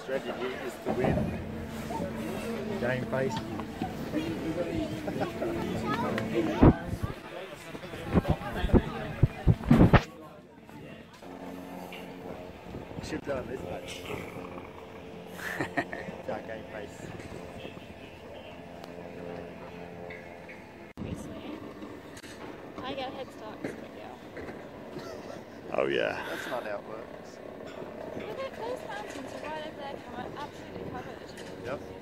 strategy is to win. Game face. Should go on this page. Dark game face. I get a head start because of it, Oh yeah. That's not how it works. Look at those mountains are right over there, absolutely covered. Yep.